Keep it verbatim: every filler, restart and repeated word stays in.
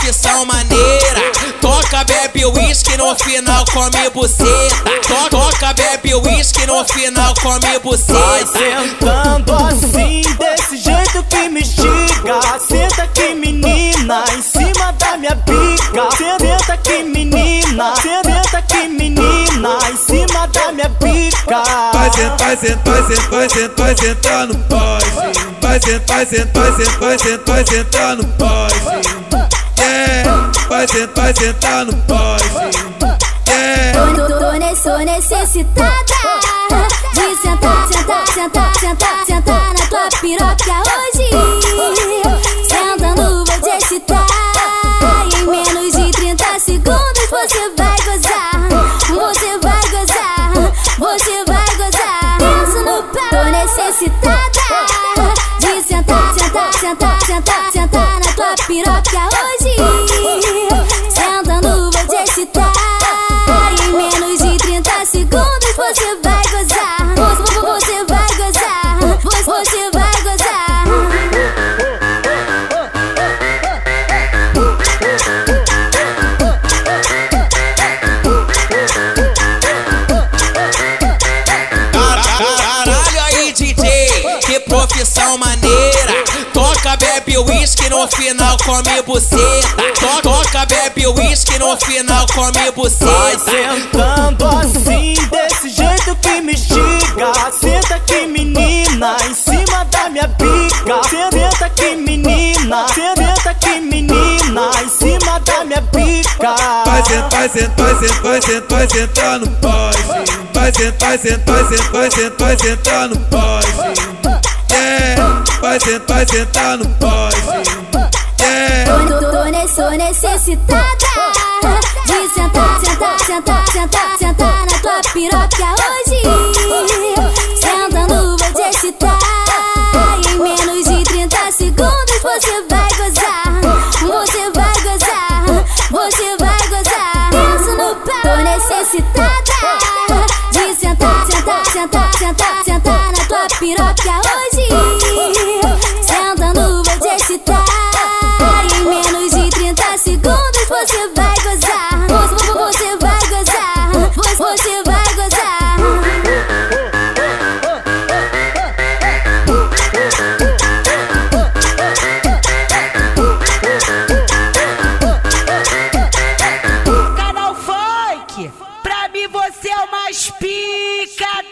profissão maneira. Toca, bebe uísque, no final come buceta. To- Toca, bebe uísque, no final come buceta. Vai sentando assim, desse jeito que me instiga. Senta aqui, menina, em cima da minha pica. Senta aqui, menina, senta aqui, menina, em cima da minha pica. Vai sentar, vai sentar, vai sentar, vai sentar, vai sentar no poste. Vai sentar, vai sentar, vai sentar, vai sentar, vai sentar no poste. Yeah, vai sentar, vai sentar no poste. Yeah. Tô, tô, tô, tô necessitada de sentar, sentar, sentar, sentar, sentar na tua piroca hoje. Sentando vou te excitar. Em menos de trinta segundos você vai gozar. Você vai gozar, você vai gozar. Penso no pau. Tô necessitada de sentar, sentar, sentar, sentar, sentar na tua piroca hoje. Sentando vou te excitar. Em menos de trinta segundos você vai gozar. Você, você vai gozar. Você, você vai gozar. Caralho aí, D J, que profissão maneira. Toca, bebe uísque, no final come buceta. To- Toca, bebe uísque, no final come buceta. Vai sentando assim, desse jeito que me instiga. Senta aqui, menina, em cima da minha pica. Senta aqui, menina, senta aqui, menina, em cima da minha pica. Vai sentar, vai sentar, vai sentar, vai sentar, vai sentar no poste. Vai sentar, vai sentar, vai sentar, vai sentar, vai sentar no poste. Yeah, vai sentar, vai sentar no poste. Yeah. Tô, tô, tô, tô necessitada de sentar, sentar, sentar, sentar, sentar na tua piroca hoje. Sentando vou te excitar. Em menos de trinta segundos você vai gozar. Você vai gozar, você vai gozar. Penso no pau. Tô necessitada de sentar, sentar, sentar, sentar, sentar na tua piroca hoje. Sentando vou te excitar. Em menos de trinta segundos você vai gozar. Você, você vai gozar. Você, você vai gozar. Canal Funk, pra mim você é o mais pica